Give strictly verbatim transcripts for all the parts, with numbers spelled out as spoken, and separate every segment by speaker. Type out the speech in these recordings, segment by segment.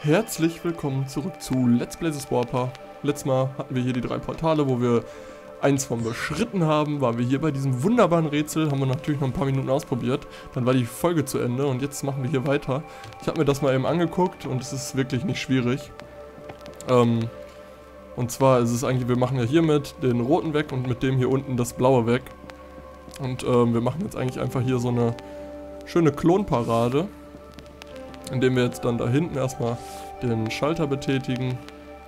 Speaker 1: Herzlich willkommen zurück zu Let's Play The Swarper. Letztes Mal hatten wir hier die drei Portale, wo wir eins von beschritten haben. Waren wir hier bei diesem wunderbaren Rätsel, haben wir natürlich noch ein paar Minuten ausprobiert. Dann war die Folge zu Ende und jetzt machen wir hier weiter. Ich habe mir das mal eben angeguckt und es ist wirklich nicht schwierig. Ähm, und zwar ist es eigentlich, wir machen ja hier mit den roten weg und mit dem hier unten das blaue weg. Und ähm, wir machen jetzt eigentlich einfach hier so eine schöne Klonparade, indem wir jetzt dann da hinten erstmal den Schalter betätigen.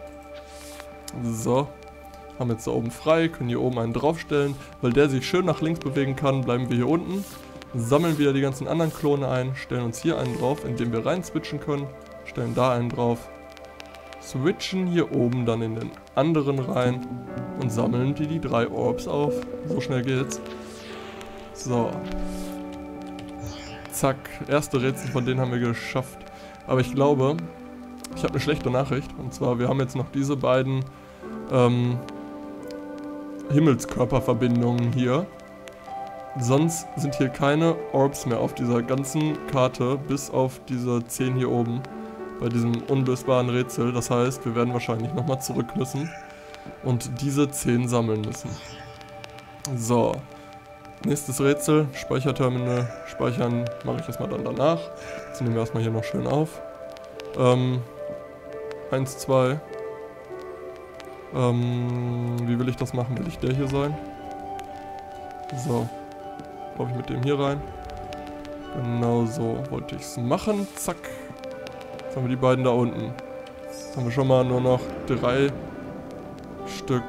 Speaker 1: So, haben jetzt da oben frei, können hier oben einen draufstellen. Weil der sich schön nach links bewegen kann, bleiben wir hier unten, sammeln wieder die ganzen anderen Klone ein, stellen uns hier einen drauf, indem wir rein switchen können, stellen da einen drauf, switchen hier oben dann in den anderen rein und sammeln die, die drei Orbs auf. So schnell geht's. So. Zack, erste Rätsel von denen haben wir geschafft. Aber ich glaube, ich habe eine schlechte Nachricht. Und zwar, wir haben jetzt noch diese beiden ähm, Himmelskörperverbindungen hier. Sonst sind hier keine Orbs mehr auf dieser ganzen Karte, bis auf diese zehn hier oben. Bei diesem unlösbaren Rätsel. Das heißt, wir werden wahrscheinlich nochmal zurück müssen und diese zehn sammeln müssen. So. Nächstes Rätsel, Speicherterminal, speichern mache ich erstmal dann danach. Jetzt nehmen wir erstmal hier noch schön auf. Ähm, eins, zwei. Ähm, wie will ich das machen? Will ich der hier sein? So. Laufe ich mit dem hier rein. Genau so wollte ich es machen. Zack. Jetzt haben wir die beiden da unten. Jetzt haben wir schon mal nur noch drei Stück.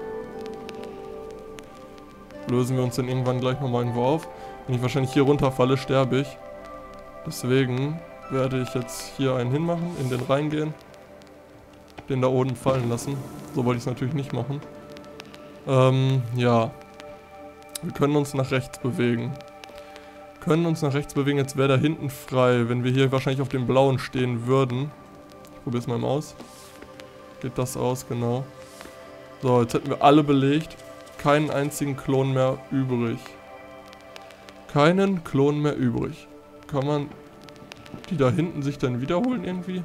Speaker 1: Lösen wir uns dann irgendwann gleich nochmal irgendwo auf. Wenn ich wahrscheinlich hier runterfalle, sterbe ich. Deswegen werde ich jetzt hier einen hinmachen, in den reingehen. Den da oben fallen lassen. So wollte ich es natürlich nicht machen. Ähm, ja. Wir können uns nach rechts bewegen. Können uns nach rechts bewegen, jetzt wäre da hinten frei. Wenn wir hier wahrscheinlich auf dem blauen stehen würden. Ich probiere es mal aus. Geht das aus, genau. So, jetzt hätten wir alle belegt. Keinen einzigen Klon mehr übrig. Keinen Klon mehr übrig. Kann man die da hinten sich dann wiederholen irgendwie?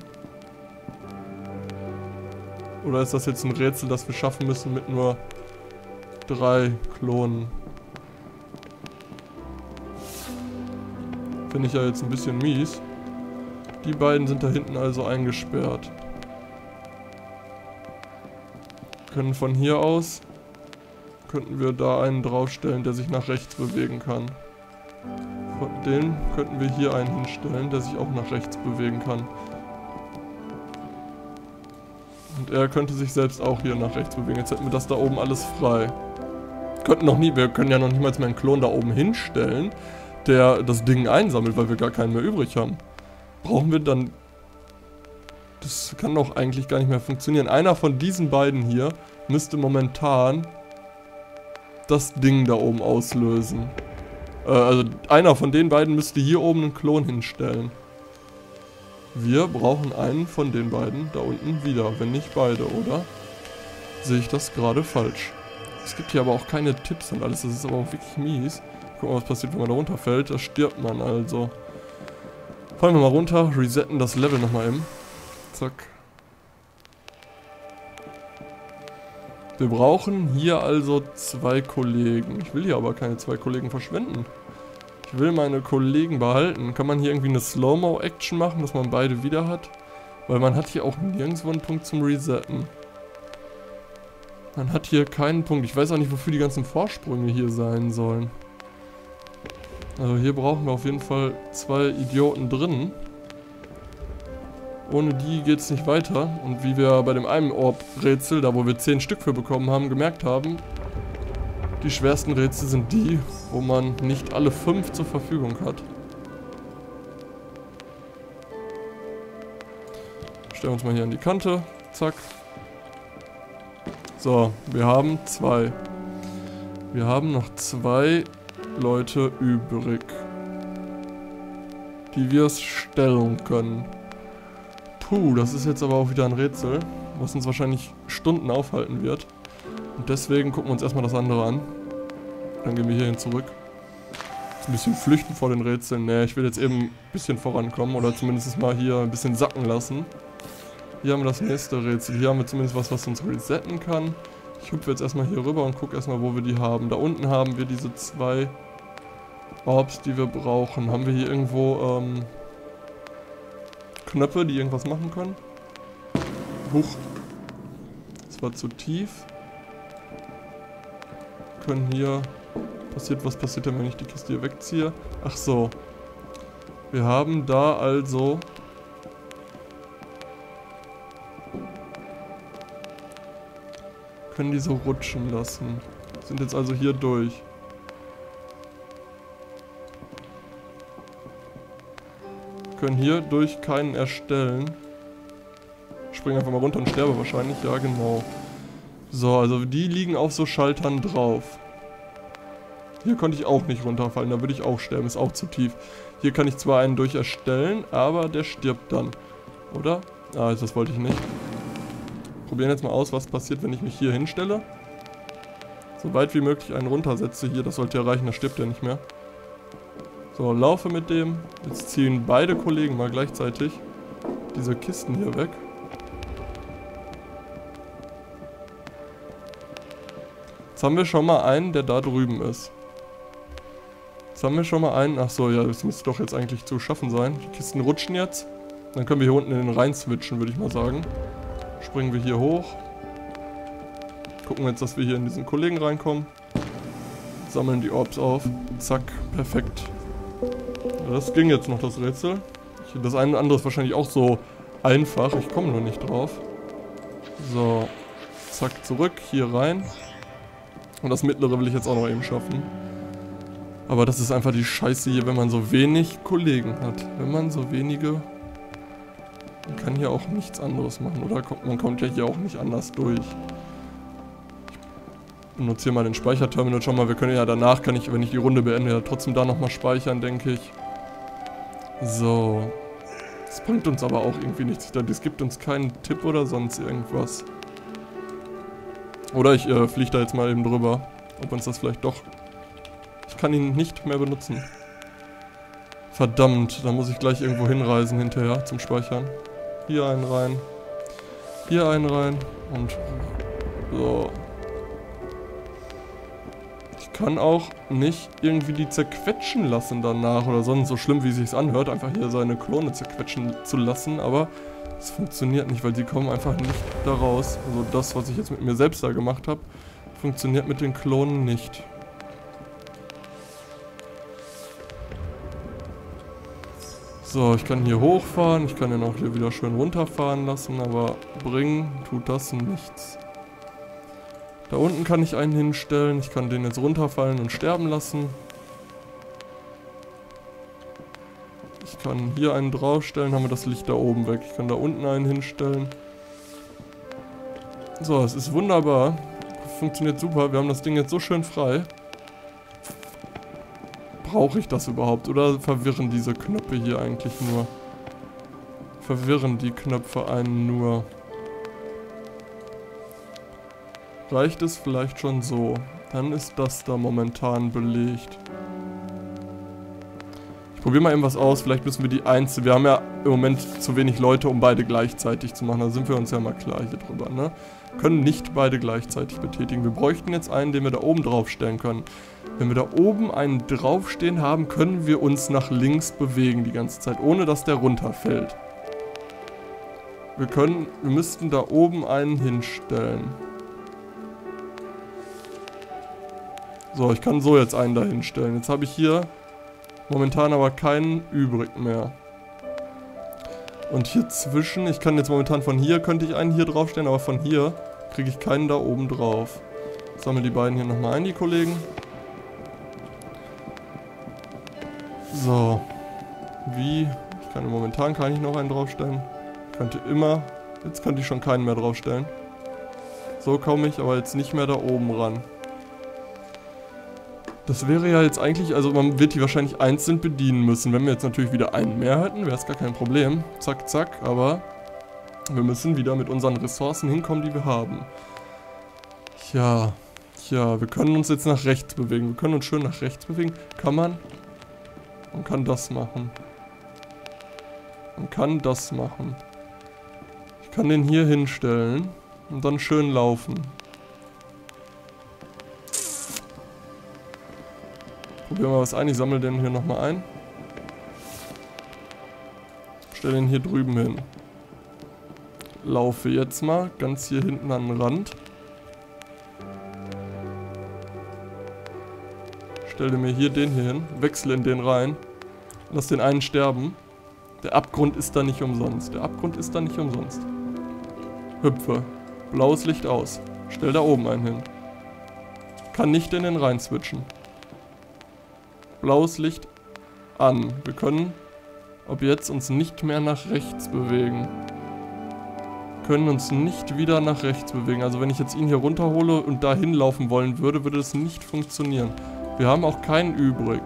Speaker 1: Oder ist das jetzt ein Rätsel, das wir schaffen müssen mit nur drei Klonen? Finde ich ja jetzt ein bisschen mies. Die beiden sind da hinten also eingesperrt. Können von hier aus könnten wir da einen draufstellen, der sich nach rechts bewegen kann. Von dem könnten wir hier einen hinstellen, der sich auch nach rechts bewegen kann. Und er könnte sich selbst auch hier nach rechts bewegen. Jetzt hätten wir das da oben alles frei. Könnten noch nie, wir können ja noch niemals mehr einen Klon da oben hinstellen, der das Ding einsammelt, weil wir gar keinen mehr übrig haben. Brauchen wir dann... Das kann doch eigentlich gar nicht mehr funktionieren. Einer von diesen beiden hier müsste momentan das Ding da oben auslösen. Äh, also einer von den beiden müsste hier oben einen Klon hinstellen. Wir brauchen einen von den beiden da unten wieder, wenn nicht beide, oder? Sehe ich das gerade falsch? Es gibt hier aber auch keine Tipps und alles, das ist aber auch wirklich mies. Guck mal, was passiert, wenn man da runterfällt. Da stirbt man also. Fallen wir mal runter, resetten das Level nochmal eben. Zack. Wir brauchen hier also zwei Kollegen. Ich will hier aber keine zwei Kollegen verschwenden. Ich will meine Kollegen behalten. Kann man hier irgendwie eine Slow-Mo-Action machen, dass man beide wieder hat? Weil man hat hier auch nirgendwo einen Punkt zum Resetten. Man hat hier keinen Punkt. Ich weiß auch nicht, wofür die ganzen Vorsprünge hier sein sollen. Also hier brauchen wir auf jeden Fall zwei Idioten drin. Ohne die geht es nicht weiter. Und wie wir bei dem einen Orb-Rätsel, da wo wir zehn Stück für bekommen haben, gemerkt haben, die schwersten Rätsel sind die, wo man nicht alle fünf zur Verfügung hat. Stellen wir uns mal hier an die Kante. Zack. So, wir haben zwei. Wir haben noch zwei Leute übrig, die wir es stellen können. Puh, das ist jetzt aber auch wieder ein Rätsel, was uns wahrscheinlich Stunden aufhalten wird. Und deswegen gucken wir uns erstmal das andere an. Dann gehen wir hierhin zurück. Ein bisschen flüchten vor den Rätseln. Ne, ich will jetzt eben ein bisschen vorankommen oder zumindest mal hier ein bisschen sacken lassen. Hier haben wir das nächste Rätsel. Hier haben wir zumindest was, was uns resetten kann. Ich hüpfe jetzt erstmal hier rüber und gucke erstmal, wo wir die haben. Da unten haben wir diese zwei Orbs, die wir brauchen. Haben wir hier irgendwo ähm, Knöpfe, die irgendwas machen können? Huch. Das war zu tief. Wir können hier... Passiert, was passiert denn, wenn ich die Kiste hier wegziehe? Ach so. Wir haben da also... Können die so rutschen lassen. Sind jetzt also hier durch. Können hier durch keinen erstellen. Springen einfach mal runter und sterbe wahrscheinlich. Ja, genau. So, also die liegen auf so Schaltern drauf. Hier konnte ich auch nicht runterfallen, da würde ich auch sterben, ist auch zu tief. Hier kann ich zwar einen durch erstellen, aber der stirbt dann. Oder? Ah, das wollte ich nicht. Probieren jetzt mal aus, was passiert, wenn ich mich hier hinstelle. So weit wie möglich einen runtersetze hier, das sollte ja reichen, da stirbt er nicht mehr. So, laufe mit dem. Jetzt ziehen beide Kollegen mal gleichzeitig diese Kisten hier weg. Jetzt haben wir schon mal einen, der da drüben ist. Jetzt haben wir schon mal einen. Achso, ja, das müsste doch jetzt eigentlich zu schaffen sein. Die Kisten rutschen jetzt. Dann können wir hier unten in den rein switchen, würde ich mal sagen. Springen wir hier hoch. Gucken wir jetzt, dass wir hier in diesen Kollegen reinkommen. Sammeln die Orbs auf. Zack, perfekt. Das ging jetzt noch, das Rätsel. Das eine und andere ist wahrscheinlich auch so einfach. Ich komme nur nicht drauf. So. Zack, zurück. Hier rein. Und das mittlere will ich jetzt auch noch eben schaffen. Aber das ist einfach die Scheiße hier, wenn man so wenig Kollegen hat. Wenn man so wenige... Man kann hier auch nichts anderes machen, oder? Man kommt ja hier auch nicht anders durch. Ich benutze hier mal den Speicherterminal schon mal. Wir können ja danach, kann ich, wenn ich die Runde beende, ja trotzdem da nochmal speichern, denke ich. So. Das bringt uns aber auch irgendwie nichts. Das gibt uns keinen Tipp oder sonst irgendwas. Oder ich äh, fliege da jetzt mal eben drüber. Ob uns das vielleicht doch... Ich kann ihn nicht mehr benutzen. Verdammt, da muss ich gleich irgendwo hinreisen hinterher zum Speichern. Hier einen rein. Hier einen rein. Und so. Ich kann auch nicht irgendwie die zerquetschen lassen danach oder sonst, so schlimm wie es sich anhört, einfach hier seine Klone zerquetschen zu lassen, aber es funktioniert nicht, weil sie kommen einfach nicht da raus. Also das, was ich jetzt mit mir selbst da gemacht habe, funktioniert mit den Klonen nicht. So, ich kann hier hochfahren, ich kann den auch hier wieder schön runterfahren lassen, aber bringen tut das nichts. Da unten kann ich einen hinstellen, ich kann den jetzt runterfallen und sterben lassen. Ich kann hier einen draufstellen, haben wir das Licht da oben weg. Ich kann da unten einen hinstellen. So, es ist wunderbar. Funktioniert super, wir haben das Ding jetzt so schön frei. Brauche ich das überhaupt? Oder verwirren diese Knöpfe hier eigentlich nur? Verwirren die Knöpfe einen nur? Reicht es vielleicht schon so? Dann ist das da momentan belegt. Ich probiere mal eben was aus. Vielleicht müssen wir die einzeln... Wir haben ja im Moment zu wenig Leute, um beide gleichzeitig zu machen. Da sind wir uns ja mal klar hier drüber, ne? Können nicht beide gleichzeitig betätigen. Wir bräuchten jetzt einen, den wir da oben drauf stellen können. Wenn wir da oben einen draufstehen haben, können wir uns nach links bewegen die ganze Zeit, ohne dass der runterfällt. Wir können, wir müssten da oben einen hinstellen. So, ich kann so jetzt einen da hinstellen. Jetzt habe ich hier momentan aber keinen übrig mehr. Und hier zwischen, ich kann jetzt momentan von hier, könnte ich einen hier draufstellen, aber von hier kriege ich keinen da oben drauf. Ich sammle die beiden hier nochmal ein, die Kollegen. So. Wie? Ich kann momentan kann ich noch einen draufstellen. Ich könnte immer. Jetzt könnte ich schon keinen mehr draufstellen. So komme ich aber jetzt nicht mehr da oben ran. Das wäre ja jetzt eigentlich, also man wird die wahrscheinlich einzeln bedienen müssen. Wenn wir jetzt natürlich wieder einen mehr hätten, wäre es gar kein Problem. Zack, zack, aber wir müssen wieder mit unseren Ressourcen hinkommen, die wir haben. Ja, ja, wir können uns jetzt nach rechts bewegen. Wir können uns schön nach rechts bewegen. Kann man? Man kann das machen. Man kann das machen. Ich Kann den hier hinstellen und dann schön laufen. Probieren wir was ein. Ich sammle den hier nochmal ein. Stelle den hier drüben hin. Laufe jetzt mal ganz hier hinten an den Rand. Stelle mir hier den hier hin. Wechsle in den rein. Lass den einen sterben. Der Abgrund ist da nicht umsonst. Der Abgrund ist da nicht umsonst. Hüpfe. Blaues Licht aus. Stell da oben einen hin. Kann nicht in den rein switchen. Blaues Licht an. Wir können ab jetzt uns nicht mehr nach rechts bewegen. Können uns nicht wieder nach rechts bewegen. Also wenn ich jetzt ihn hier runterhole und dahin laufen wollen würde, würde das nicht funktionieren. Wir haben auch keinen übrig.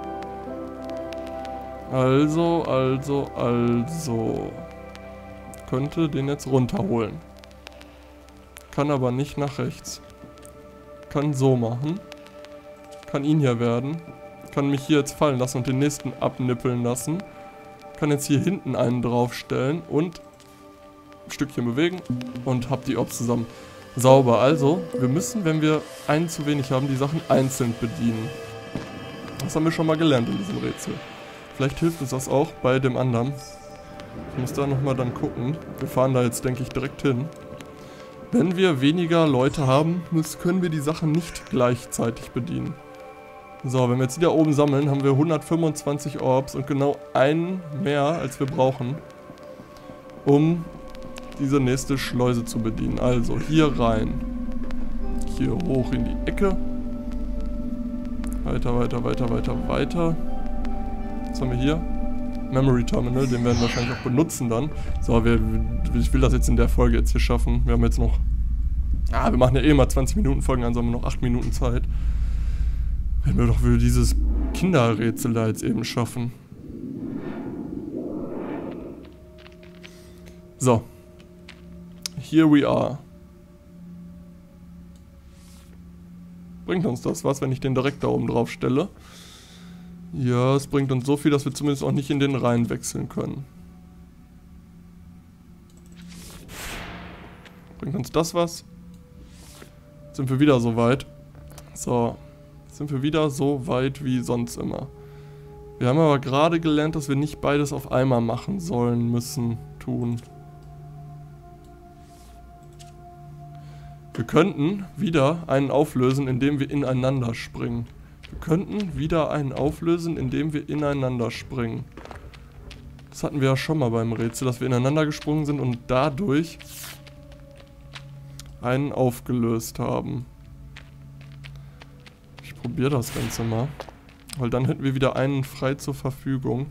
Speaker 1: Also, also, also. Könnte den jetzt runterholen. Kann aber nicht nach rechts. Kann so machen. Kann ihn hier werden. Kann mich hier jetzt fallen lassen und den nächsten abnippeln lassen. Kann jetzt hier hinten einen draufstellen und ein Stückchen bewegen und hab die Orbs zusammen. Sauber. Also, wir müssen, wenn wir einen zu wenig haben, die Sachen einzeln bedienen. Das haben wir schon mal gelernt in diesem Rätsel. Vielleicht hilft uns das auch bei dem anderen. Ich muss da nochmal dann gucken. Wir fahren da jetzt, denke ich, direkt hin. Wenn wir weniger Leute haben, können wir die Sachen nicht gleichzeitig bedienen. So, wenn wir jetzt die da oben sammeln, haben wir hundertfünfundzwanzig Orbs und genau einen mehr, als wir brauchen, um diese nächste Schleuse zu bedienen. Also, hier rein. Hier hoch in die Ecke. Weiter, weiter, weiter, weiter, weiter. Was haben wir hier? Memory Terminal, den werden wir wahrscheinlich auch benutzen dann. So, wir, ich will das jetzt in der Folge jetzt hier schaffen. Wir haben jetzt noch... Ah, wir machen ja eh mal zwanzig Minuten Folgen, also haben wir noch acht Minuten Zeit. Wenn wir doch für dieses Kinderrätsel da jetzt eben schaffen. So. Here we are. Bringt uns das was, wenn ich den direkt da oben drauf stelle? Ja, es bringt uns so viel, dass wir zumindest auch nicht in den Reihen wechseln können. Bringt uns das was? Sind wir wieder so weit? So. Sind wir wieder so weit wie sonst immer. Wir haben aber gerade gelernt, dass wir nicht beides auf einmal machen sollen, müssen, tun. Wir könnten wieder einen auflösen, indem wir ineinander springen. Wir könnten wieder einen auflösen, indem wir ineinander springen. Das hatten wir ja schon mal beim Rätsel, dass wir ineinander gesprungen sind und dadurch einen aufgelöst haben. Ich probiere das Ganze mal. Weil dann hätten wir wieder einen frei zur Verfügung.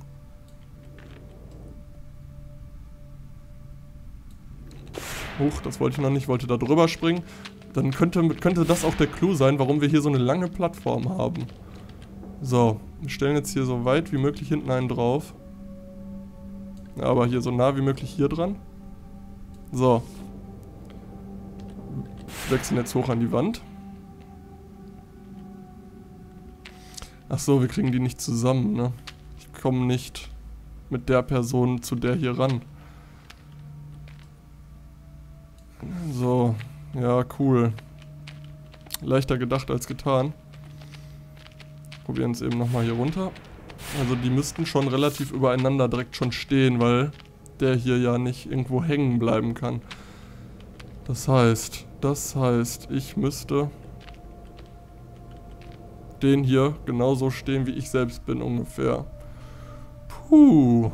Speaker 1: Huch, das wollte ich noch nicht, ich wollte da drüber springen. Dann könnte, könnte das auch der Clou sein, warum wir hier so eine lange Plattform haben. So, wir stellen jetzt hier so weit wie möglich hinten einen drauf. Ja, aber hier so nah wie möglich hier dran. So. Wechseln jetzt hoch an die Wand. Ach so, wir kriegen die nicht zusammen, ne? Ich komme nicht mit der Person zu der hier ran. So, ja, cool. Leichter gedacht als getan. Probieren es eben nochmal hier runter. Also die müssten schon relativ übereinander direkt schon stehen, weil der hier ja nicht irgendwo hängen bleiben kann. Das heißt, das heißt, ich müsste den hier genauso stehen, wie ich selbst bin ungefähr. Puh.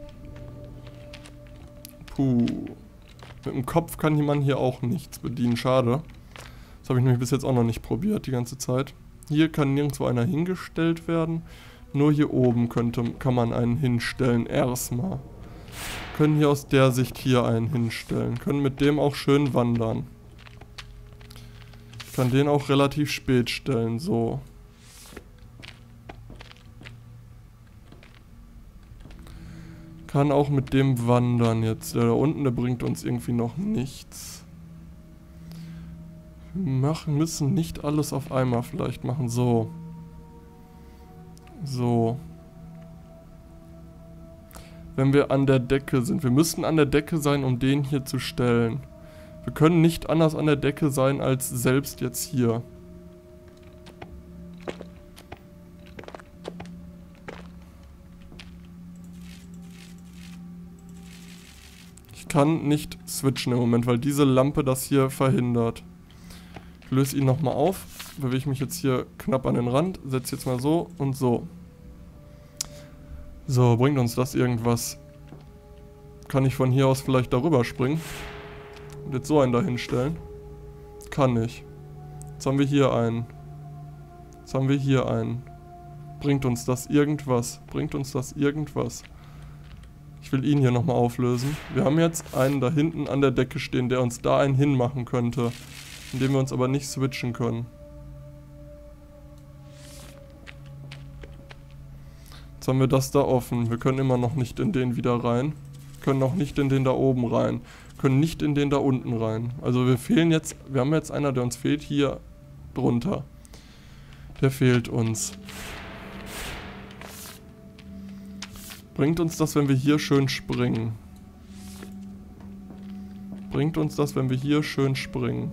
Speaker 1: Puh. Mit dem Kopf kann man hier auch nichts bedienen, schade. Das habe ich nämlich bis jetzt auch noch nicht probiert, die ganze Zeit. Hier kann nirgendwo einer hingestellt werden. Nur hier oben könnte, kann man einen hinstellen, erstmal. Können hier aus der Sicht hier einen hinstellen. Können mit dem auch schön wandern. Ich kann den auch relativ spät stellen, so. Kann auch mit dem wandern jetzt. Der da unten, der bringt uns irgendwie noch nichts. Wir machen, müssen nicht alles auf einmal vielleicht machen. So. So. wenn wir an der Decke sind. Wir müssten an der Decke sein, um den hier zu stellen. Wir können nicht anders an der Decke sein, als selbst jetzt hier. Ich kann nicht switchen im Moment, weil diese Lampe das hier verhindert. Ich löse ihn nochmal auf, bewege ich mich jetzt hier knapp an den Rand, setze jetzt mal so und so. So, bringt uns das irgendwas? Kann ich von hier aus vielleicht darüber springen? Und jetzt so einen da hinstellen? Kann ich. Jetzt haben wir hier einen. Jetzt haben wir hier einen. Bringt uns das irgendwas? Bringt uns das irgendwas? Ich will ihn hier nochmal auflösen. Wir haben jetzt einen da hinten an der Decke stehen, der uns da einen hinmachen könnte. Indem wir uns aber nicht switchen können. Jetzt haben wir das da offen. Wir können immer noch nicht in den wieder rein. Können auch nicht in den da oben rein. Können nicht in den da unten rein. Also wir fehlen jetzt, wir haben jetzt einer, der uns fehlt, hier drunter. Der fehlt uns. Bringt uns das, wenn wir hier schön springen? Bringt uns das, wenn wir hier schön springen?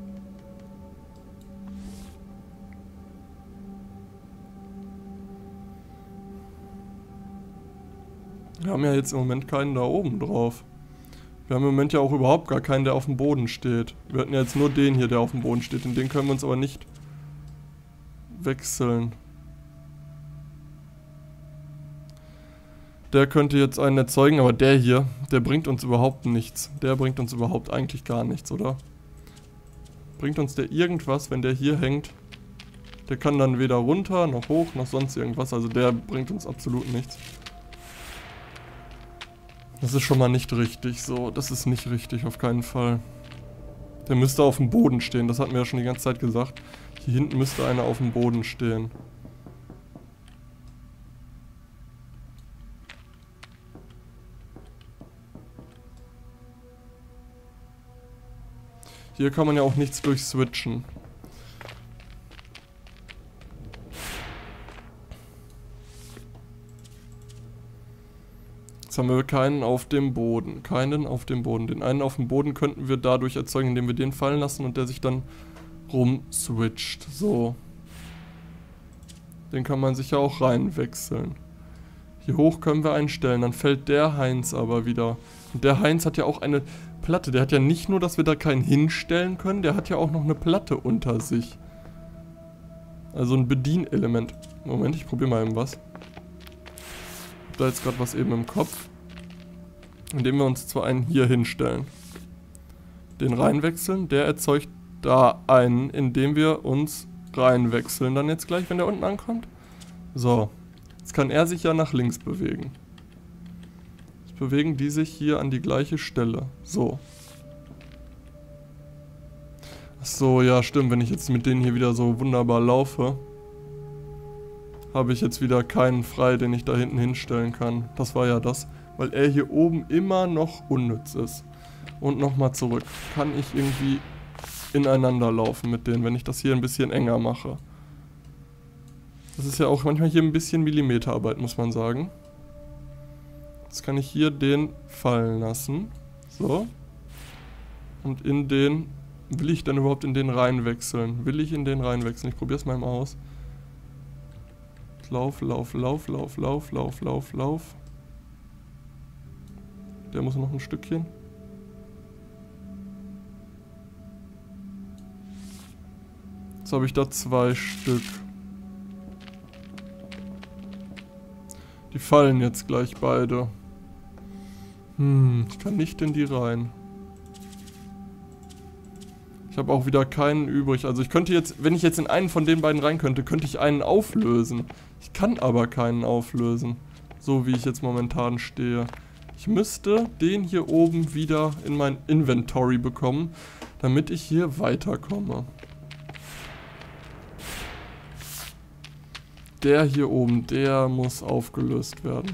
Speaker 1: Wir haben ja jetzt im Moment keinen da oben drauf. Wir haben im Moment ja auch überhaupt gar keinen, der auf dem Boden steht. Wir hatten ja jetzt nur den hier, der auf dem Boden steht. In den können wir uns aber nicht wechseln. Der könnte jetzt einen erzeugen, aber der hier, der bringt uns überhaupt nichts. Der bringt uns überhaupt eigentlich gar nichts, oder? Bringt uns der irgendwas, wenn der hier hängt? Der kann dann weder runter, noch hoch, noch sonst irgendwas. Also der bringt uns absolut nichts. Das ist schon mal nicht richtig so. Das ist nicht richtig, auf keinen Fall. Der müsste auf dem Boden stehen. Das hatten wir ja schon die ganze Zeit gesagt. Hier hinten müsste einer auf dem Boden stehen. Hier kann man ja auch nichts durchswitchen. Jetzt haben wir keinen auf dem Boden. Keinen auf dem Boden. Den einen auf dem Boden könnten wir dadurch erzeugen, indem wir den fallen lassen und der sich dann rumswitcht. So. Den kann man sich ja auch reinwechseln. Hier hoch können wir einstellen. Dann fällt der Heinz aber wieder. Und der Heinz hat ja auch eine Platte. Der hat ja nicht nur, dass wir da keinen hinstellen können, der hat ja auch noch eine Platte unter sich. Also ein Bedienelement. Moment, ich probiere mal eben was. Da jetzt gerade was eben im Kopf. Indem wir uns zwar einen hier hinstellen. Den reinwechseln, der erzeugt da einen, indem wir uns reinwechseln. Dann jetzt gleich, wenn der unten ankommt. So. Jetzt kann er sich ja nach links bewegen. Jetzt bewegen die sich hier an die gleiche Stelle. So. Achso, ja stimmt, wenn ich jetzt mit denen hier wieder so wunderbar laufe, habe ich jetzt wieder keinen frei, den ich da hinten hinstellen kann. Das war ja das, weil er hier oben immer noch unnütz ist. Und nochmal zurück. Kann ich irgendwie ineinander laufen mit denen, wenn ich das hier ein bisschen enger mache. Das ist ja auch manchmal hier ein bisschen Millimeterarbeit, muss man sagen. Jetzt kann ich hier den fallen lassen. So. Und in den... Will ich denn überhaupt in den reinwechseln? Will ich in den reinwechseln? Ich probiere es mal mal aus. Lauf, lauf, lauf, lauf, lauf, lauf, lauf, lauf. Der muss noch ein Stückchen. Jetzt habe ich da zwei Stück. Die fallen jetzt gleich beide. Hm, ich kann nicht in die rein. Ich habe auch wieder keinen übrig. Also ich könnte jetzt, wenn ich jetzt in einen von den beiden rein könnte, könnte ich einen auflösen. Ich kann aber keinen auflösen. So wie ich jetzt momentan stehe. Ich müsste den hier oben wieder in mein Inventory bekommen, damit ich hier weiterkomme. Der hier oben, der muss aufgelöst werden.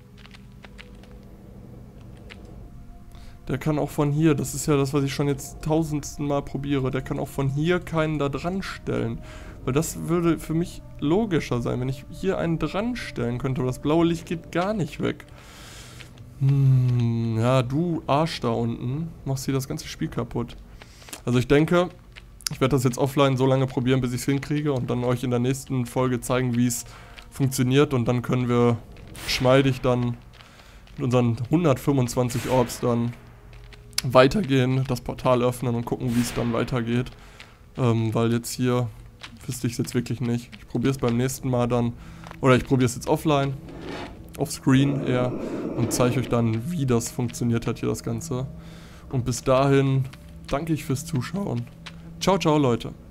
Speaker 1: Der kann auch von hier, das ist ja das, was ich schon jetzt tausendsten Mal probiere, der kann auch von hier keinen da dran stellen. Weil das würde für mich logischer sein, wenn ich hier einen dran stellen könnte, aber das blaue Licht geht gar nicht weg. Hm, ja, du Arsch da unten, machst hier das ganze Spiel kaputt. Also ich denke, ich werde das jetzt offline so lange probieren, bis ich es hinkriege und dann euch in der nächsten Folge zeigen, wie es funktioniert und dann können wir geschmeidig dann mit unseren hundertfünfundzwanzig Orbs dann weitergehen, das Portal öffnen und gucken, wie es dann weitergeht. Ähm, weil jetzt hier wüsste ich es jetzt wirklich nicht. Ich probiere es beim nächsten Mal dann, oder ich probiere es jetzt offline, offscreen eher, und zeige euch dann, wie das funktioniert hat hier das Ganze. Und bis dahin danke ich fürs Zuschauen. Ciao, ciao Leute.